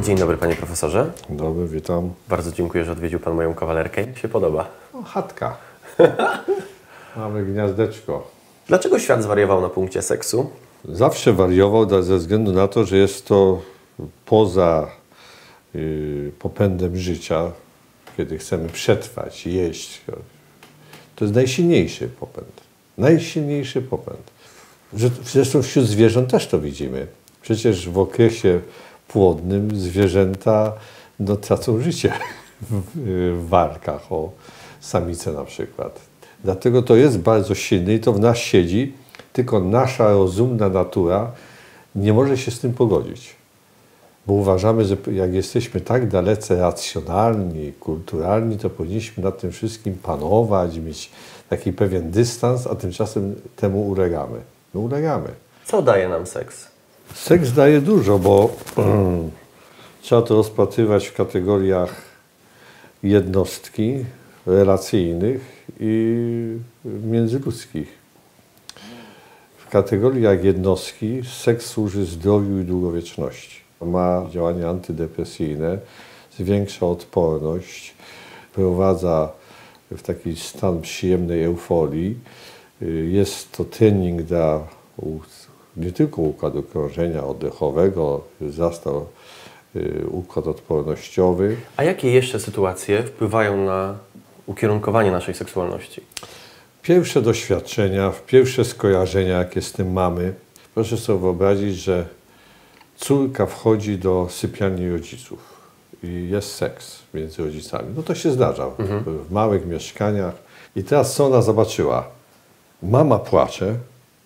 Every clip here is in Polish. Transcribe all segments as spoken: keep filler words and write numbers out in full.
Dzień dobry, panie profesorze. Dzień dobry, witam. Bardzo dziękuję, że odwiedził pan moją kawalerkę. Jak się podoba? O, chatka. Mamy gniazdeczko. Dlaczego świat zwariował na punkcie seksu? Zawsze wariował ze względu na to, że jest to poza yy, popędem życia, kiedy chcemy przetrwać, jeść. To jest najsilniejszy popęd. Najsilniejszy popęd. Zresztą wśród zwierząt też to widzimy. Przecież w okresie płodnym zwierzęta no, tracą życie w, w walkach o samicę na przykład. Dlatego to jest bardzo silne i to w nas siedzi, tylko nasza rozumna natura nie może się z tym pogodzić. Bo uważamy, że jak jesteśmy tak dalece racjonalni, kulturalni, to powinniśmy nad tym wszystkim panować, mieć taki pewien dystans, a tymczasem temu ulegamy. No ulegamy. Co daje nam seks? Seks daje dużo, bo um, trzeba to rozpatrywać w kategoriach jednostki, relacyjnych i międzyludzkich. W kategoriach jednostki seks służy zdrowiu i długowieczności. Ma działanie antydepresyjne, zwiększa odporność, wprowadza w taki stan przyjemnej euforii. Jest to trening dla nie tylko układu krążenia oddechowego, wzrastał układ odpornościowy. A jakie jeszcze sytuacje wpływają na ukierunkowanie naszej seksualności? Pierwsze doświadczenia, pierwsze skojarzenia, jakie z tym mamy. Proszę sobie wyobrazić, że córka wchodzi do sypialni rodziców i jest seks między rodzicami. No to się zdarza mhm. w małych mieszkaniach. I teraz co ona zobaczyła? Mama płacze,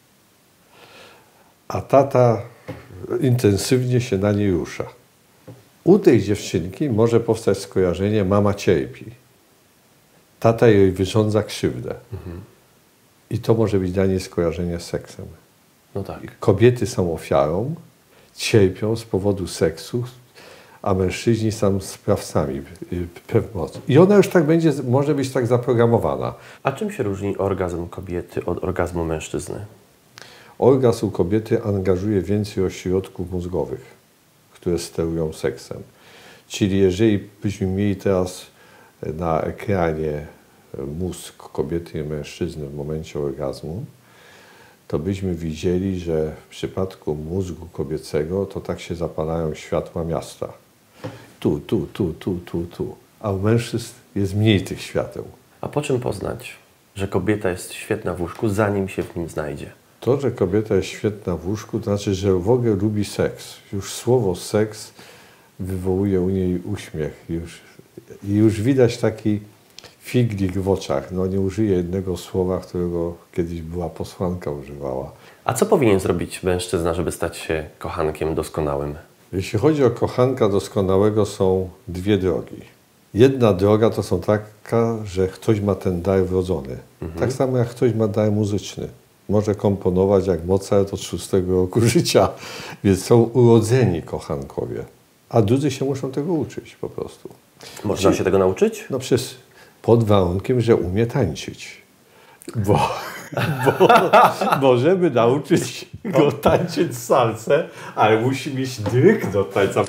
a tata intensywnie się na niej rusza. U tej dziewczynki może powstać skojarzenie, mama cierpi. Tata jej wyrządza krzywdę. Mhm. I to może być dla niej skojarzenie z seksem. No tak. Kobiety są ofiarą, cierpią z powodu seksu, a mężczyźni są sprawcami przemocy. I ona już tak będzie, może być tak zaprogramowana. A czym się różni orgazm kobiety od orgazmu mężczyzny? Orgazm u kobiety angażuje więcej ośrodków mózgowych, które sterują seksem. Czyli jeżeli byśmy mieli teraz na ekranie mózg kobiety i mężczyzny w momencie orgazmu, to byśmy widzieli, że w przypadku mózgu kobiecego to tak się zapalają światła miasta. Tu, tu, tu, tu, tu, tu. A u mężczyzn jest mniej tych świateł. A po czym poznać, że kobieta jest świetna w łóżku, zanim się w nim znajdzie? To, że kobieta jest świetna w łóżku, to znaczy, że w ogóle lubi seks. Już słowo seks wywołuje u niej uśmiech. Już, i już widać taki figlik w oczach. No nie użyję jednego słowa, którego kiedyś była posłanka używała. A co powinien zrobić mężczyzna, żeby stać się kochankiem doskonałym? Jeśli chodzi o kochanka doskonałego, są dwie drogi. Jedna droga to są taka, że ktoś ma ten dar wrodzony. Mhm. Tak samo jak ktoś ma dar muzyczny. Może komponować jak Mozart od szóstego roku życia. Więc są urodzeni kochankowie. A drudzy się muszą tego uczyć po prostu. Można się tego nauczyć? No przecież pod warunkiem, że umie tańczyć. Bo, bo, bo żeby nauczyć go tańczyć salsę, ale musi mieć dryk do tańca.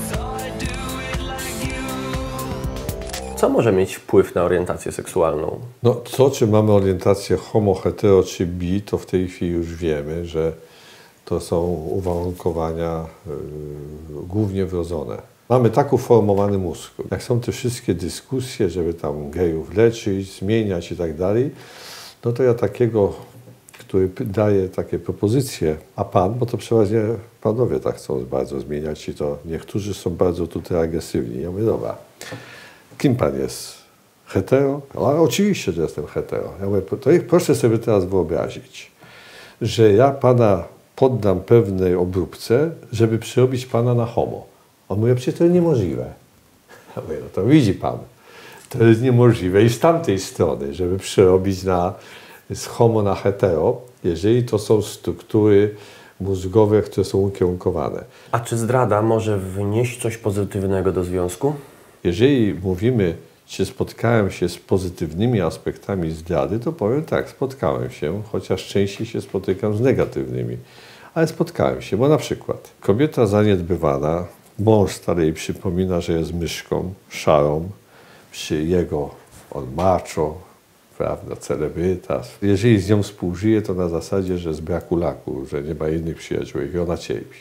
Co może mieć wpływ na orientację seksualną? No to, czy mamy orientację homo, hetero czy bi, to w tej chwili już wiemy, że to są uwarunkowania yy, głównie wrodzone. Mamy tak uformowany mózg. Jak są te wszystkie dyskusje, żeby tam gejów leczyć, zmieniać i tak dalej, no to ja takiego, który daje takie propozycje, a pan, bo to przeważnie panowie tak chcą bardzo zmieniać i to niektórzy są bardzo tutaj agresywni. Ja mówię, dobra, kim pan jest? Hetero? A oczywiście, że jestem hetero. Ja mówię, to proszę sobie teraz wyobrazić, że ja pana poddam pewnej obróbce, żeby przerobić pana na homo. On mówi, przecież to jest niemożliwe. Ja mówię, no to widzi pan, to jest niemożliwe i z tamtej strony, żeby przerobić na, z homo na hetero, jeżeli to są struktury mózgowe, które są ukierunkowane. A czy zdrada może wnieść coś pozytywnego do związku? Jeżeli mówimy, czy spotkałem się z pozytywnymi aspektami zdrady, to powiem tak, spotkałem się, chociaż częściej się spotykam z negatywnymi. Ale spotkałem się, bo na przykład kobieta zaniedbywana, Mąż stary jej przypomina, że jest myszką szarą, przy jego on macho, prawda, celebryta. Jeżeli z nią współżyje, to na zasadzie, że z braku laku, że nie ma innych przyjaciół i ona cierpi.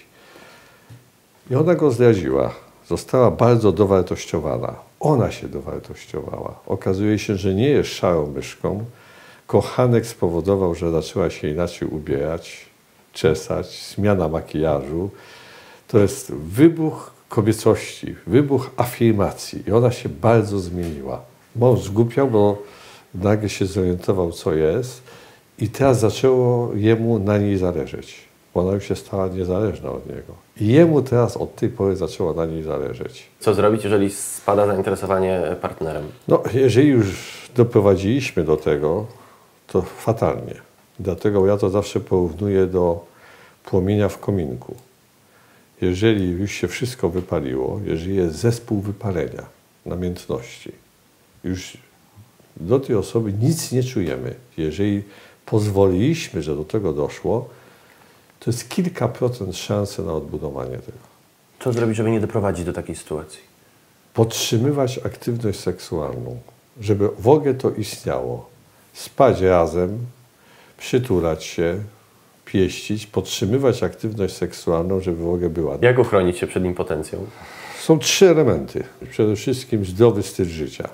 I ona go zdradziła. Została bardzo dowartościowana. Ona się dowartościowała. Okazuje się, że nie jest szarą myszką. Kochanek spowodował, że zaczęła się inaczej ubierać, czesać, zmiana makijażu. To jest wybuch kobiecości, wybuch afirmacji. I ona się bardzo zmieniła. Mąż zgłupiał, bo nagle się zorientował, co jest. I teraz zaczęło jemu na niej zależeć. Bo ona już się stała niezależna od niego. I jemu teraz od tej pory zaczęło na niej zależeć. Co zrobić, jeżeli spada zainteresowanie partnerem? No, jeżeli już doprowadziliśmy do tego, to fatalnie. Dlatego ja to zawsze porównuję do płomienia w kominku. Jeżeli już się wszystko wypaliło, jeżeli jest zespół wypalenia, namiętności, już do tej osoby nic nie czujemy. Jeżeli pozwoliliśmy, że do tego doszło, to jest kilka procent szansy na odbudowanie tego. Co zrobić, żeby nie doprowadzić do takiej sytuacji? Podtrzymywać aktywność seksualną, żeby w ogóle to istniało. Spać razem, przytulać się, pieścić, podtrzymywać aktywność seksualną, żeby w ogóle była. Jak uchronić się przed impotencją? Są trzy elementy. Przede wszystkim zdrowy styl życia.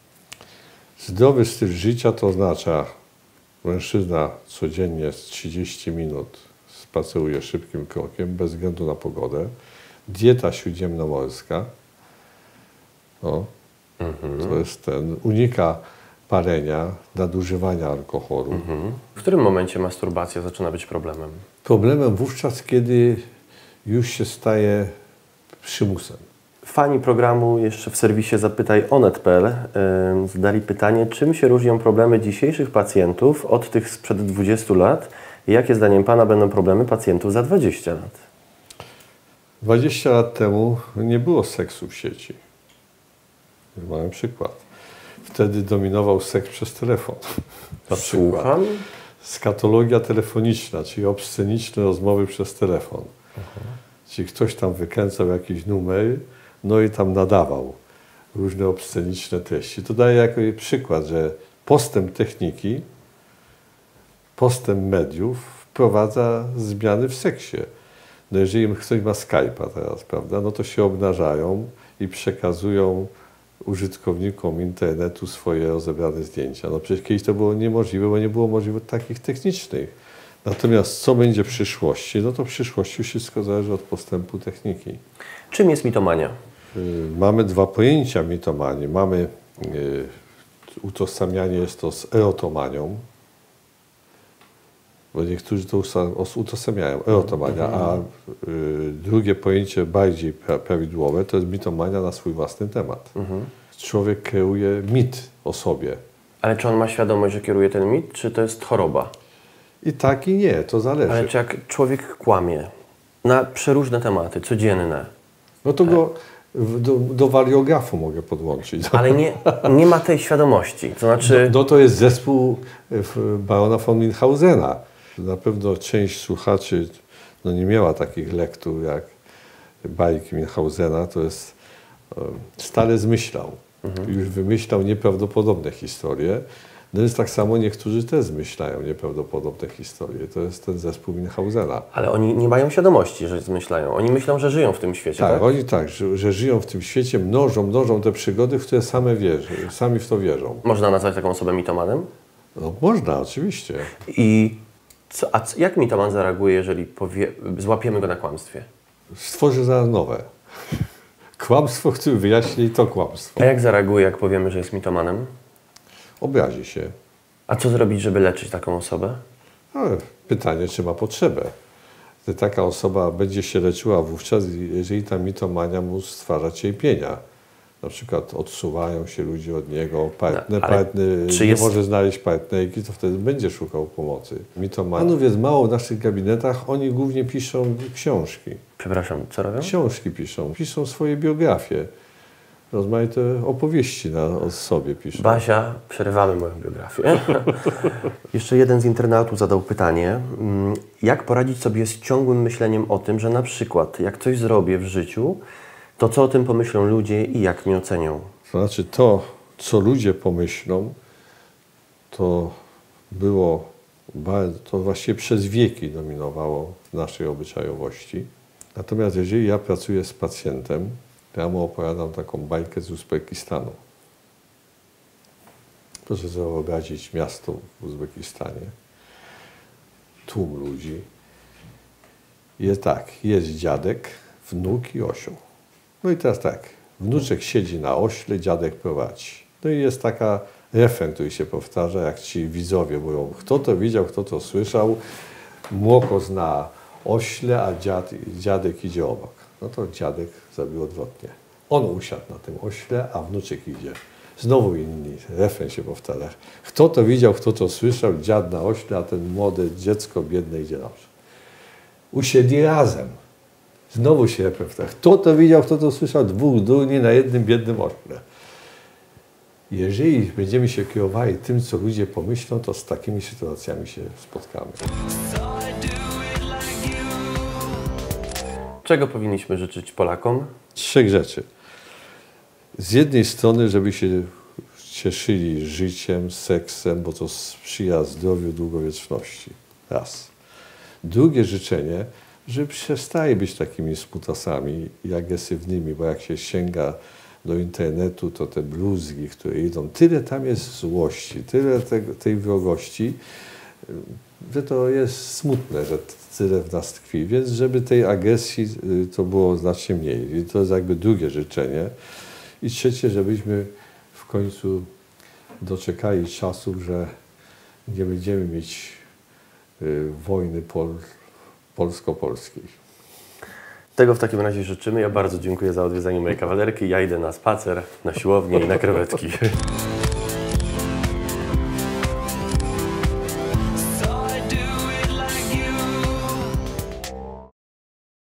Zdrowy styl życia to oznacza, mężczyzna codziennie trzydzieści minut spaceruje szybkim krokiem, bez względu na pogodę. Dieta śródziemnomorska. No, Mhm. to jest ten, unika palenia, nadużywania alkoholu. Mhm. W którym momencie masturbacja zaczyna być problemem? Problemem wówczas, kiedy już się staje przymusem. Fani programu jeszcze w serwisie zapytaj onet kropka pe el yy, zadali pytanie, czym się różnią problemy dzisiejszych pacjentów od tych sprzed dwudziestu lat i jakie zdaniem Pana będą problemy pacjentów za dwadzieścia lat? dwadzieścia lat temu nie było seksu w sieci. Mamy przykład. Wtedy dominował seks przez telefon. Na przykład. Słucham? Skatologia telefoniczna, czyli obsceniczne rozmowy przez telefon. Aha. Czyli ktoś tam wykręcał jakiś numer, no i tam nadawał różne obsceniczne treści. To daje jako przykład, że postęp techniki, postęp mediów wprowadza zmiany w seksie. No jeżeli ktoś ma Skype'a teraz, prawda, no to się obnażają i przekazują użytkownikom internetu swoje rozebrane zdjęcia. No przecież kiedyś to było niemożliwe, bo nie było możliwych takich technicznych. Natomiast co będzie w przyszłości? No to w przyszłości wszystko zależy od postępu techniki. Czym jest mitomania? Mamy dwa pojęcia mitomanii. Mamy y, utożsamianie jest to z erotomanią, bo niektórzy to utożsamiają, erotomania, a y, drugie pojęcie bardziej pra prawidłowe to jest mitomania na swój własny temat. Mhm. Człowiek kreuje mit o sobie. Ale czy on ma świadomość, że kieruje ten mit, czy to jest choroba? I tak i nie, to zależy. Ale czy jak człowiek kłamie na przeróżne tematy, codzienne, No to go do, do wariografu mogę podłączyć. ale nie, nie ma tej świadomości, to znaczy... No, no to jest zespół barona von Münchhausena. Na pewno część słuchaczy no nie miała takich lektur jak bajki Münchhausena. To jest stale zmyślał. Mhm. Już wymyślał nieprawdopodobne historie. No więc tak samo niektórzy też zmyślają nieprawdopodobne historie. To jest ten zespół Münchhausena. Ale oni nie mają świadomości, że zmyślają. Oni myślą, że żyją w tym świecie, tak? Tak, oni tak, że, że żyją w tym świecie, mnożą, mnożą te przygody, w które same wierzą, sami w to wierzą. Można nazwać taką osobę mitomanem? No można, oczywiście. I co, a co, jak mitoman zareaguje, jeżeli powie, złapiemy go na kłamstwie? Stworzy zaraz nowe. Kłamstwo, które wyjaśni to kłamstwo. A jak zareaguje, jak powiemy, że jest mitomanem? Obrazi się. A co zrobić, żeby leczyć taką osobę? No, pytanie, czy ma potrzebę. Gdy taka osoba będzie się leczyła wówczas, jeżeli ta mitomania mu stwarza cierpienia. Na przykład odsuwają się ludzie od niego, partner, no, partner nie jest... może znaleźć partnerki, to wtedy będzie szukał pomocy. Mitomanów jest mało w naszych gabinetach, oni głównie piszą książki. Przepraszam, co robią? Książki piszą, piszą swoje biografie. Rozmaite opowieści na, o sobie piszą. Basia, przerywamy moją biografię. Jeszcze jeden z internautów zadał pytanie, jak poradzić sobie z ciągłym myśleniem o tym, że na przykład jak coś zrobię w życiu, To co o tym pomyślą ludzie i jak mnie ocenią? To znaczy to, co ludzie pomyślą, to było bardzo, to właściwie przez wieki dominowało w naszej obyczajowości. Natomiast jeżeli ja pracuję z pacjentem, to ja mu opowiadam taką bajkę z Uzbekistanu. Proszę sobie wyobrazić miasto w Uzbekistanie, tłum ludzi. Jest tak, jest dziadek, wnuk i osioł. No i teraz tak, wnuczek siedzi na ośle, dziadek prowadzi. No i jest taka refren, który się powtarza, jak ci widzowie mówią, kto to widział, kto to słyszał, młoko zna ośle, a dziad, dziadek idzie obok. No to dziadek zrobił odwrotnie. On usiadł na tym ośle, a wnuczek idzie. Znowu inni, refren się powtarza. Kto to widział, kto to słyszał, dziad na ośle, a ten młode dziecko biedne idzie dobrze. Usiedli razem. Znowu się refren powtarza. Kto to widział, kto to słyszał, dwóch durni na jednym biednym ośle. Jeżeli będziemy się kierowali tym, co ludzie pomyślą, to z takimi sytuacjami się spotkamy. Czego powinniśmy życzyć Polakom? Trzech rzeczy. Z jednej strony, żeby się cieszyli życiem, seksem, bo to sprzyja zdrowiu, długowieczności. Raz. Drugie życzenie, żeby przestali być takimi smutasami i agresywnymi, bo jak się sięga do internetu, to te bluzgi, które idą, tyle tam jest złości, tyle tego, tej wrogości, że to jest smutne, że tyle w nas tkwi. Więc żeby tej agresji to było znacznie mniej. I to jest jakby drugie życzenie. I trzecie, żebyśmy w końcu doczekali czasów, że nie będziemy mieć y, wojny pol, polsko-polskiej. Tego w takim razie życzymy. Ja bardzo dziękuję za odwiedzanie mojej kawalerki. Ja idę na spacer, na siłownię i na krewetki.